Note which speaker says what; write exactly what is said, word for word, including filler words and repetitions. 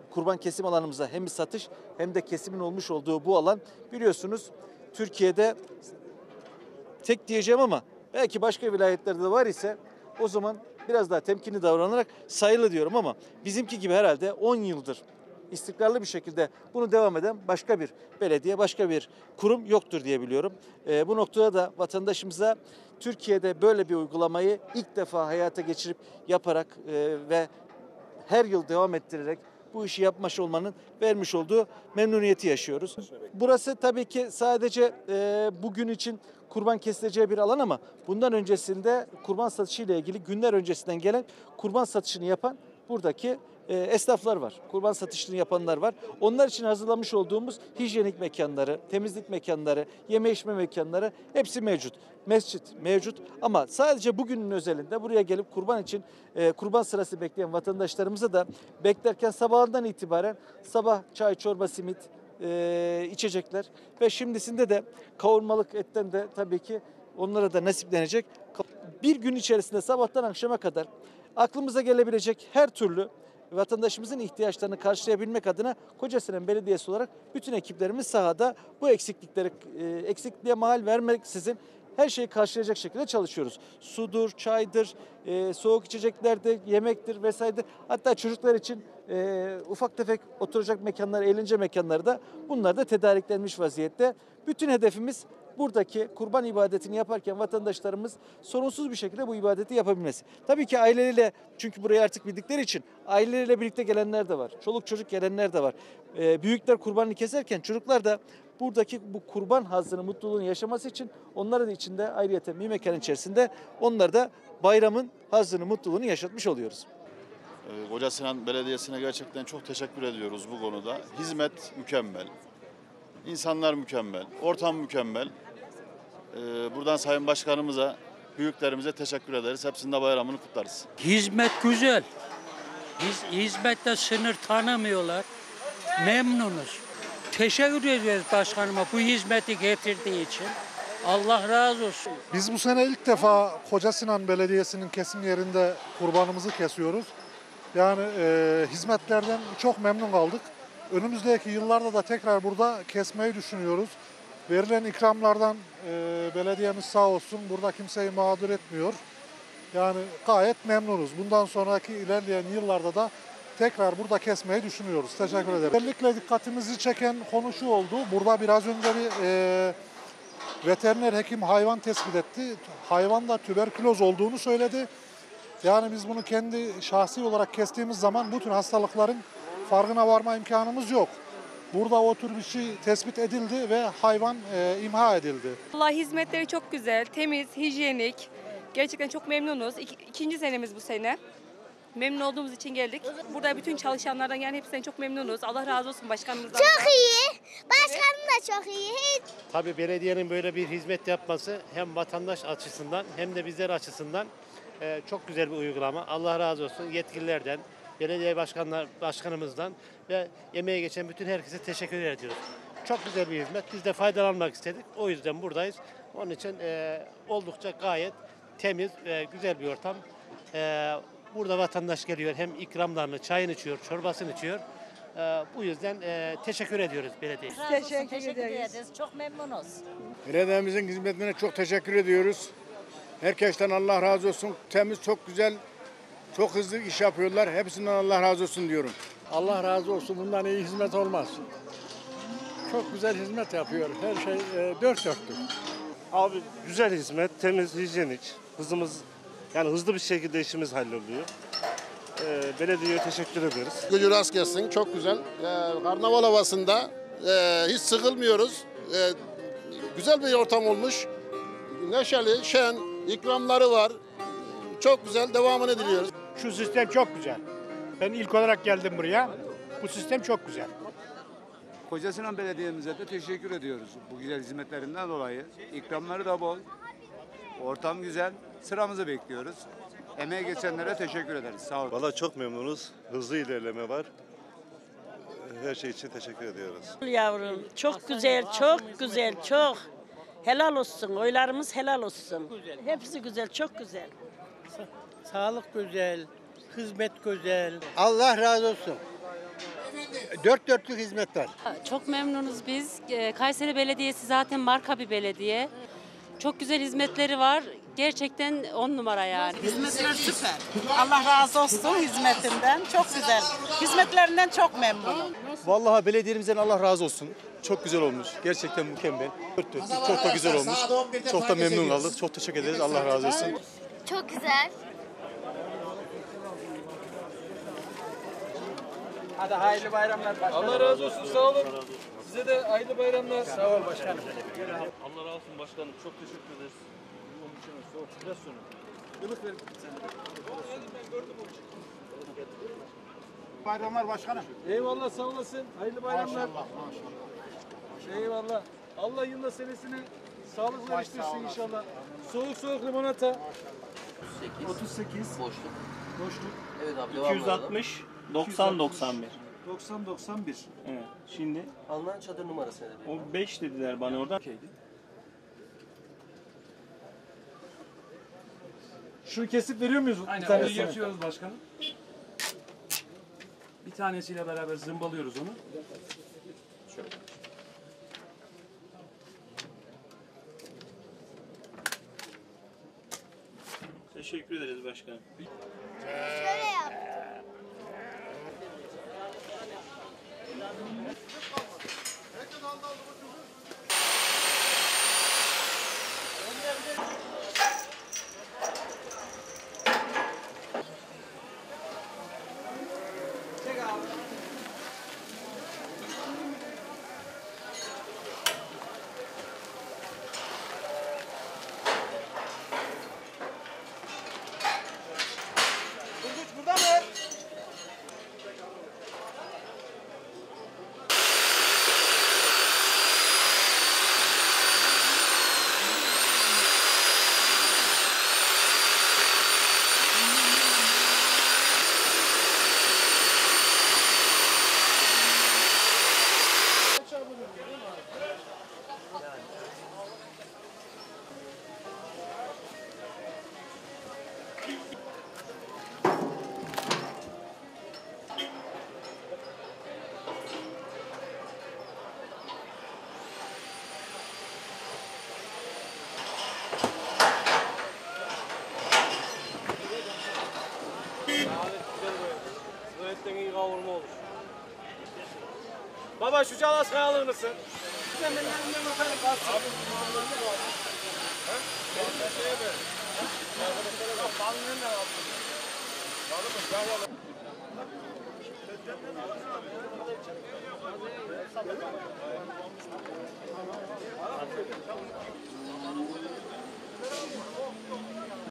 Speaker 1: kurban kesim alanımıza hem bir satış hem de kesimin olmuş olduğu bu alan biliyorsunuz Türkiye'de tek diyeceğim ama belki başka vilayetlerde de var ise o zaman biraz daha temkinli davranarak sayılı diyorum ama bizimki gibi herhalde on yıldır istikrarlı bir şekilde bunu devam eden başka bir belediye, başka bir kurum yoktur diye biliyorum. E, bu noktada da vatandaşımıza Türkiye'de böyle bir uygulamayı ilk defa hayata geçirip yaparak e, ve her yıl devam ettirerek bu işi yapmış olmanın vermiş olduğu memnuniyeti yaşıyoruz. Burası tabii ki sadece e, bugün için kurban kesileceği bir alan ama bundan öncesinde kurban satışı ile ilgili günler öncesinden gelen kurban satışını yapan buradaki e, esnaflar var. Kurban satışını yapanlar var. Onlar için hazırlamış olduğumuz hijyenik mekanları, temizlik mekanları, yeme içme mekanları hepsi mevcut. Mescit mevcut ama sadece bugünün özelinde buraya gelip kurban için e, kurban sırası bekleyen vatandaşlarımıza da beklerken sabahından itibaren sabah çay, çorba, simit, e, içecekler ve şimdisinde de kavurmalık etten de tabii ki onlara da nasiplenecek. Bir gün içerisinde sabahtan akşama kadar aklımıza gelebilecek her türlü vatandaşımızın ihtiyaçlarını karşılayabilmek adına Kocasinan Belediyesi olarak bütün ekiplerimiz sahada bu eksiklikleri e, eksikliğe mahal vermeksizin her şeyi karşılayacak şekilde çalışıyoruz. Sudur, çaydır, e, soğuk içeceklerdir, yemektir vesairedir. Hatta çocuklar için e, ufak tefek oturacak mekanlar, eğlence mekanları da bunlar da tedariklenmiş vaziyette. Bütün hedefimiz buradaki kurban ibadetini yaparken vatandaşlarımız sorunsuz bir şekilde bu ibadeti yapabilmesi. Tabii ki aileleriyle, çünkü burayı artık bildikleri için aileleriyle birlikte gelenler de var. Çoluk çocuk gelenler de var. E, büyükler kurbanını keserken çocuklar da buradaki bu kurban hazzını, mutluluğunu yaşaması için onların da içinde ayrıyeten bir mekan içerisinde onlar da bayramın hazzını, mutluluğunu yaşatmış oluyoruz.
Speaker 2: Kocasinan Belediyesi'ne gerçekten çok teşekkür ediyoruz bu konuda. Hizmet mükemmel, insanlar mükemmel, ortam mükemmel. Buradan Sayın Başkanımıza, büyüklerimize teşekkür ederiz. Hepsinde bayramını kutlarız.
Speaker 3: Hizmet güzel. Hiz, hizmette sınır tanımıyorlar. Memnunuz. Teşekkür ediyoruz başkanıma bu hizmeti getirdiği için. Allah razı olsun.
Speaker 4: Biz bu sene ilk defa Kocasinan Belediyesi'nin kesim yerinde kurbanımızı kesiyoruz. Yani e, hizmetlerden çok memnun kaldık. Önümüzdeki yıllarda da tekrar burada kesmeyi düşünüyoruz. Verilen ikramlardan e, belediyemiz sağ olsun burada kimseyi mağdur etmiyor. Yani gayet memnunuz. Bundan sonraki ilerleyen yıllarda da tekrar burada kesmeyi düşünüyoruz. Teşekkür ederim. Özellikle dikkatimizi çeken konu şu oldu. Burada biraz önce bir e, veteriner hekim hayvan tespit etti. Hayvanda tüberküloz olduğunu söyledi. Yani biz bunu kendi şahsi olarak kestiğimiz zaman bu tür hastalıkların farkına varma imkanımız yok. Burada o tür bir şey tespit edildi ve hayvan e, imha edildi.
Speaker 5: Allah hizmetleri çok güzel, temiz, hijyenik. Gerçekten çok memnunuz. İki, ikinci senemiz bu sene. Memnun olduğumuz için geldik. Burada bütün çalışanlardan yani hepsinden çok memnunuz. Allah razı olsun başkanımızdan.
Speaker 6: Çok iyi. Başkanım da çok iyi. Hiç.
Speaker 7: Tabii belediyenin böyle bir hizmet yapması hem vatandaş açısından hem de bizler açısından e, çok güzel bir uygulama. Allah razı olsun yetkililerden, belediye başkanlar, başkanımızdan ve emeğe geçen bütün herkese teşekkür ediyoruz. Çok güzel bir hizmet. Biz de faydalanmak istedik. O yüzden buradayız. Onun için e, oldukça gayet temiz ve güzel bir ortam. E, burada vatandaş geliyor. Hem ikramlarını, çayını içiyor, çorbasını içiyor. E, bu yüzden e, teşekkür ediyoruz belediyeye.
Speaker 8: Teşekkür, teşekkür ederiz. Çok memnunuz.
Speaker 9: Belediyemizin hizmetine çok teşekkür ediyoruz. Herkesten Allah razı olsun. Temiz, çok güzel, çok hızlı iş yapıyorlar. Hepsinden Allah razı olsun diyorum.
Speaker 10: Allah razı olsun. Bundan iyi hizmet olmaz. Çok güzel hizmet yapıyor. Her şey e, dört dörtlük.
Speaker 11: Abi güzel hizmet, temiz, hijyenik. Hızımız, yani hızlı bir şekilde işimiz halloluyor. Ee, belediyeye teşekkür ederiz.
Speaker 12: Gücü rast gelsin, çok güzel. Ee, karnaval havasında e, hiç sıkılmıyoruz. E, güzel bir ortam olmuş. Neşeli, şen, ikramları var. Çok güzel, devamını diliyoruz.
Speaker 13: Şu sistem çok güzel. Ben ilk olarak geldim buraya. Bu sistem çok güzel.
Speaker 14: Kocasinan Belediye'mize de teşekkür ediyoruz bu güzel hizmetlerinden dolayı. İkramları da bol, ortam güzel, sıramızı bekliyoruz. Emeğe geçenlere teşekkür ederiz. Sağ olun.
Speaker 15: Valla çok memnunuz, hızlı ilerleme var. Her şey için teşekkür ediyoruz.
Speaker 8: Yavrum çok güzel, çok güzel, çok. Helal olsun, oylarımız helal olsun. Hepsi güzel, çok güzel.
Speaker 3: Sağlık güzel, hizmet güzel.
Speaker 16: Allah razı olsun. dört dörtlük hizmet var.
Speaker 17: Çok memnunuz biz. Ee, Kayseri Belediyesi zaten marka bir belediye. Çok güzel hizmetleri var. Gerçekten on numara yani.
Speaker 8: Hizmetler süper. Allah razı olsun hizmetinden. Çok güzel. Hizmetlerinden çok memnunum.
Speaker 18: Vallahi belediyemizden Allah razı olsun. Çok güzel olmuş. Gerçekten mükemmel. Çok da güzel olmuş. Çok da memnun kaldık. Çok teşekkür ederiz. Allah razı olsun.
Speaker 6: Çok güzel.
Speaker 1: Hadi hayırlı bayramlar başkanım. Allah razı olsun. Sağ olun. Size de hayırlı bayramlar. Sağ ol başkanım.
Speaker 11: Allah razı olsun başkanım. Çok teşekkür ederiz.
Speaker 1: Biraz sonra. Ilık verin sen de. Ben gördüm onu.
Speaker 13: Bayramlar başkanım.
Speaker 1: Eyvallah sağ olasın. Hayırlı bayramlar. Maşallah maşallah. Eyvallah. Allah yılda senesini sağlıkla eriştirsin inşallah. Soğuk soğuk limonata. otuz sekiz.
Speaker 19: Boşluk.
Speaker 1: Boşluk.
Speaker 19: Evet abi
Speaker 11: iki yüz altmış doksan doksan bir.
Speaker 1: doksan doksan bir.
Speaker 11: Evet. Şimdi
Speaker 19: alınan çadır numarası nedir?
Speaker 11: o beş dediler bana oradan.
Speaker 1: Şunu kesip veriyor muyuz?
Speaker 20: Aynen
Speaker 1: Bir
Speaker 20: onu
Speaker 1: tanesini?
Speaker 20: geçiyoruz başkanım. Bir tanesiyle beraber zımbalıyoruz onu. Şöyle.
Speaker 11: Teşekkür ederiz başkanım.
Speaker 6: Şöyle yap.
Speaker 1: Burada mı?
Speaker 11: Öğretten iyi kavurma olur.
Speaker 1: Baba şu calaskayı alır mısın? Sen benim elimden bakarım kalsın. Abi